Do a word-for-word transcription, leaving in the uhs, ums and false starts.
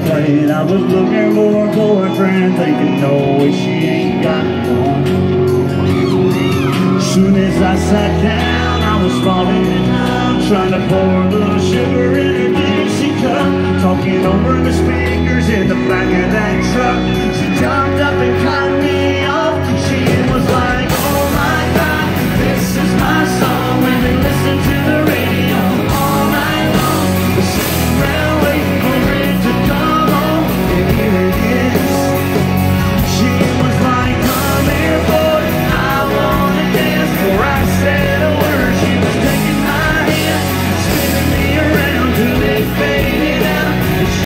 I was looking for a boyfriend, thinking, no way, she ain't got one. Soon as I sat down, I was falling in love, trying to pour a little sugar in her Dixie cup, talking over the speakers in the back of that truck. She jumped up and caught me